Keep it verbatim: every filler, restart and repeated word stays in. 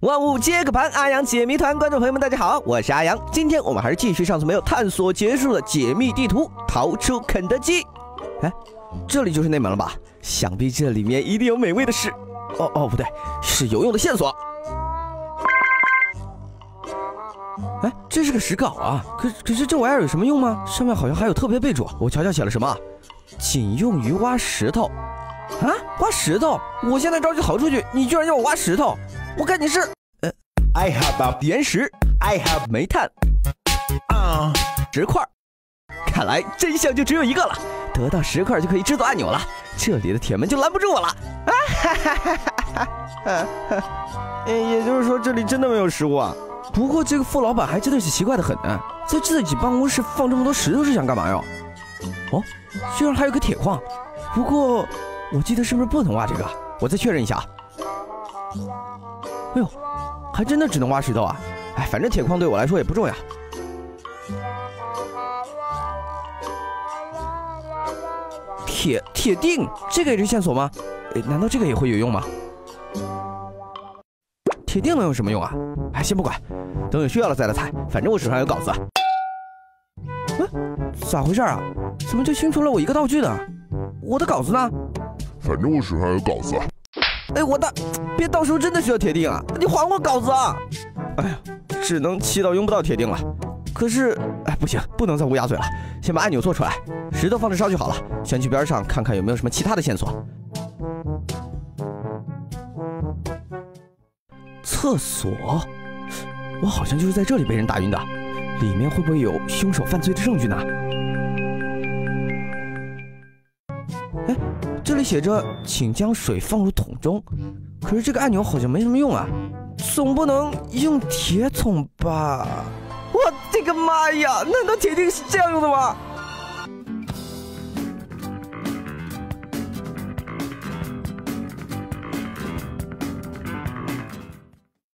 万物皆可盘，阿阳解谜团，观众朋友们，大家好，我是阿阳。今天我们还是继续上次没有探索结束的解密地图，逃出肯德基。哎，这里就是内门了吧？想必这里面一定有美味的事。哦哦，不对，是有用的线索。哎，这是个石镐啊，可可是这玩意儿有什么用吗？上面好像还有特别备注，我瞧瞧写了什么，仅用于挖石头。啊，挖石头！我现在着急逃出去，你居然要我挖石头？我看你是呃 ，I have 岩石 ，I have 煤炭，啊，石块。看来真相就只有一个了，得到石块就可以制作按钮了，这里的铁门就拦不住我了。啊哈哈哈哈哈哈！也就是说这里真的没有食物啊？不过这个傅老板还真的是奇怪的很呢，在自己办公室放这么多石头是想干嘛哟？哦，居然还有个铁矿，不过我记得是不是不能挖这个？我再确认一下。哎呦，还真的只能挖石头啊！哎，反正铁矿对我来说也不重要。铁铁锭，这个也是线索吗？难道这个也会有用吗？铁锭能有什么用啊？哎，先不管，等有需要了再来采。反正我手上有稿子。嗯，咋回事啊？怎么就清除了我一个道具呢？我的稿子呢？ 反正我手上有稿子。 哎，我的，别到时候真的需要铁锭啊！你还我稿子啊！哎呀，只能祈祷用不到铁锭了。可是，哎，不行，不能再乌鸦嘴了，先把按钮做出来，石头放着烧就好了。先去边上看看有没有什么其他的线索。厕所，我好像就是在这里被人打晕的，里面会不会有凶手犯罪的证据呢？哎，这里写着请将水放入桶中，可是这个按钮好像没什么用啊，总不能用铁桶吧？我的个妈呀，难道铁锭是这样用的吗？